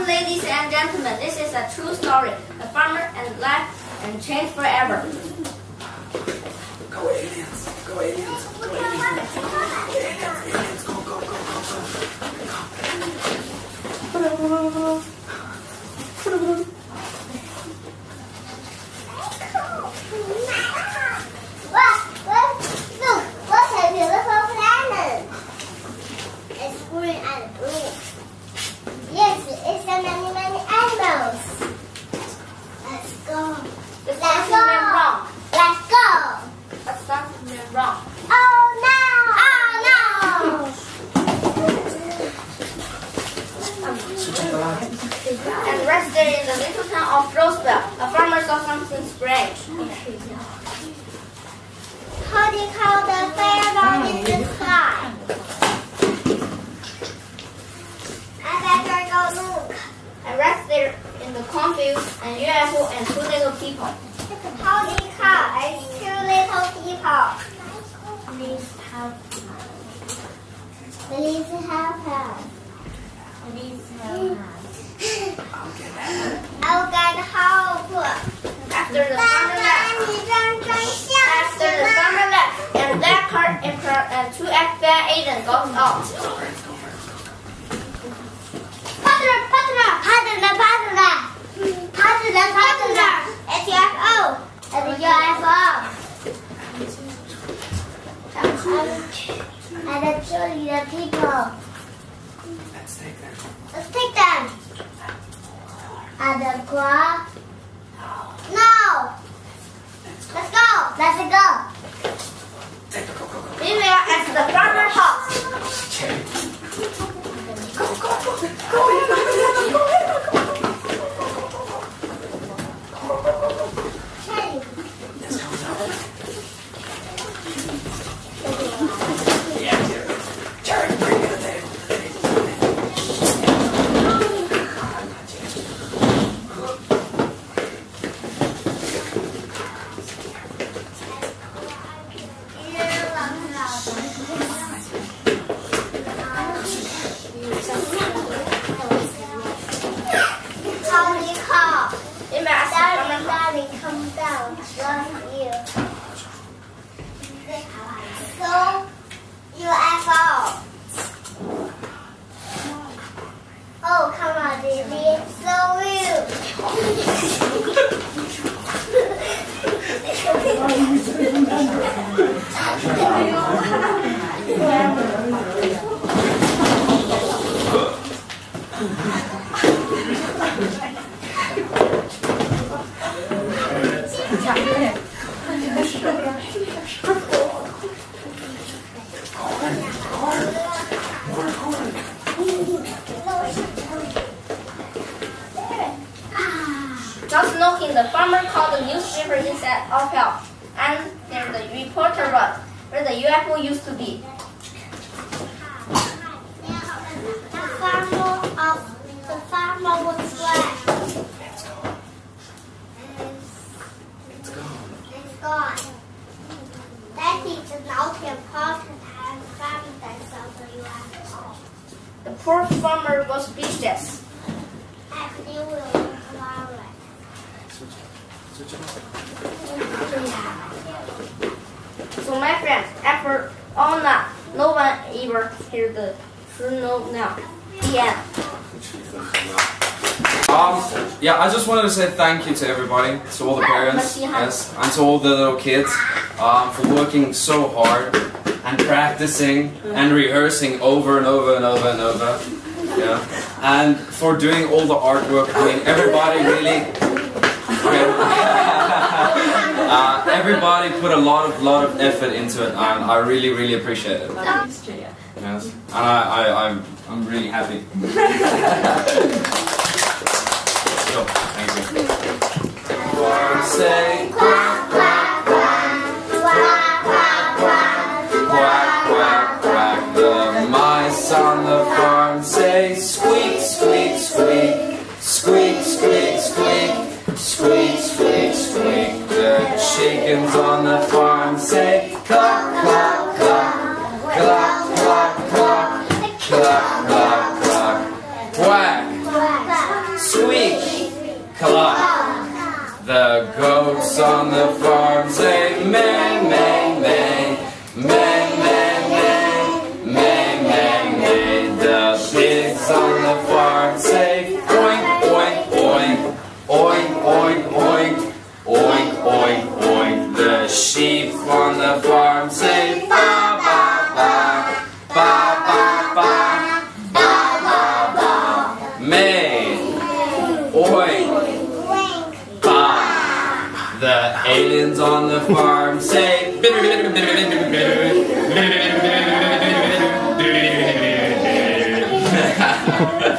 ladies and gentlemen, this is a true story. A farmer and life and changed forever. Go aliens! Go aliens! Go aliens! Aliens! Go, go, go, go, go! Look, what's a beautiful planet? It's green and blue. Yes, it's a many animals. Let's go. Let's go. Wrong. Let's go. That's something wrong. Oh no! Oh no! And rested in the little town of Roswell, a farmer saw something strange. How do you call the fireball in the sky? I better go look. And rested in the cornfield, an UFO and two little people. How do you call it's two little people? Please help us. Please help us. Please help us. I'll get help. After the farmer left, and that cart and two FBI agents got out. Partner. It's UFO. It's UFO. And it's two little people. Let's take them. And the car. No. Let's go. Meanwhile, at the farmer's house. Come down, right here. So, UFO. Oh, come on, baby. So Just looking, the farmer called the newspaper instead of help, and there the reporter was where the UFO used to be. the farmer was where? It's gone. That is not important and evidence of the UFO. The poor farmer was speechless. And you will allow it. So my friends, after all that, no one ever heard the true note now. The end. Yeah, I just wanted to say thank you to everybody, to all the parents, yes, and to all the little kids, for working so hard and practicing and rehearsing over and over and over and over, yeah, and for doing all the artwork. I mean, everybody really, everybody put a lot of effort into it, and I really appreciate it. Yes, and I'm really happy. So, thank you. Say quack, quack, quack, quack, quack, quack, quack, quack, quack. The mice on the farm say squeak, squeak, squeak, squeak, squeak, squeak, squeak, squeak, squeak. The chickens on the farm say cluck, cluck, cluck, cluck, cluck, cluck, cluck, cluck, cluck, quack. on the farm say may, may, may, may, may, may, may, may, may. The pigs on the farm say oink, oink, oink, oink, oink, oink, oink, oink, oink. The sheep on the farm say ba, ba, ba, ba, ba, ba, ba, ba, ba. May, oink, ba. The aliens on the farm say